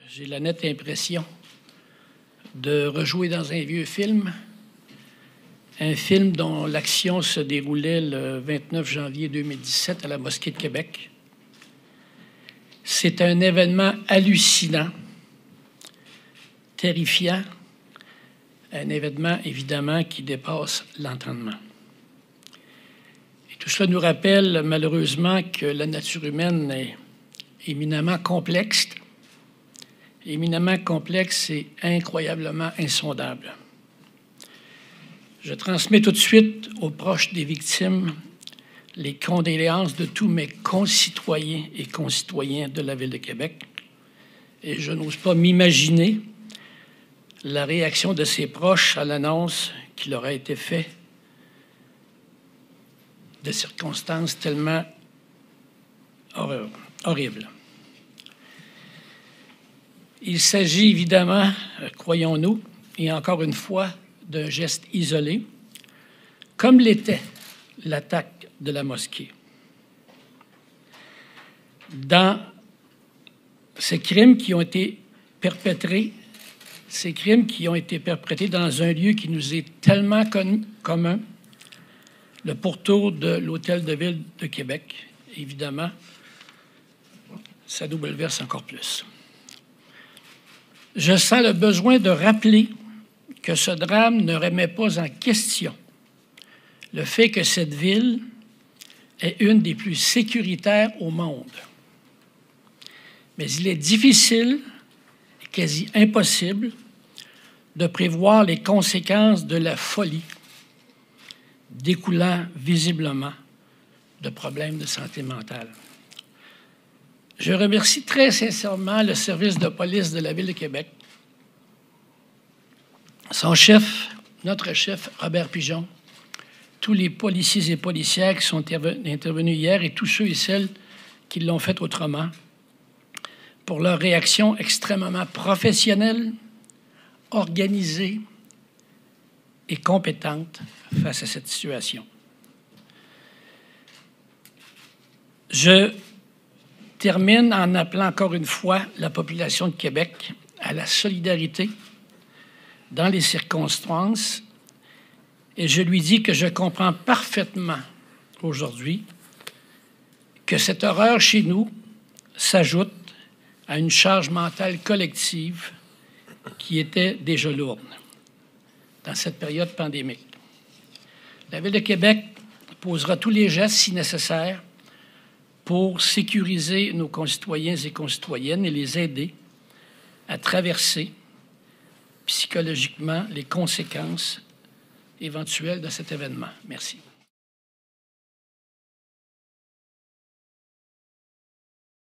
J'ai la nette impression de rejouer dans un vieux film, un film dont l'action se déroulait le 29 janvier 2017 à la Mosquée de Québec. C'est un événement hallucinant, terrifiant, un événement évidemment qui dépasse l'entendement. Et tout cela nous rappelle malheureusement que la nature humaine est éminemment complexe et incroyablement insondable. Je transmets tout de suite aux proches des victimes les condoléances de tous mes concitoyens et concitoyennes de la Ville de Québec. Et je n'ose pas m'imaginer la réaction de ses proches à l'annonce qui leur a été faite de circonstances tellement horribles. Il s'agit évidemment, croyons-nous, et encore une fois, d'un geste isolé, comme l'était l'attaque de la mosquée. Dans ces crimes qui ont été perpétrés, dans un lieu qui nous est tellement commun, le pourtour de l'Hôtel de Ville de Québec, évidemment, ça nous bouleverse encore plus. Je sens le besoin de rappeler que ce drame ne remet pas en question le fait que cette ville est une des plus sécuritaires au monde. Mais il est difficile, quasi impossible, de prévoir les conséquences de la folie découlant visiblement de problèmes de santé mentale. Je remercie très sincèrement le service de police de la Ville de Québec, son chef, notre chef, Robert Pigeon, tous les policiers et policières qui sont intervenus hier et tous ceux et celles qui l'ont fait autrement, pour leur réaction extrêmement professionnelle, organisée et compétente face à cette situation. Je termine en appelant encore une fois la population de Québec à la solidarité dans les circonstances, et je lui dis que je comprends parfaitement aujourd'hui que cette horreur chez nous s'ajoute à une charge mentale collective qui était déjà lourde dans cette période pandémique. La Ville de Québec posera tous les gestes si nécessaire pour sécuriser nos concitoyens et concitoyennes et les aider à traverser psychologiquement les conséquences éventuelles de cet événement. Merci.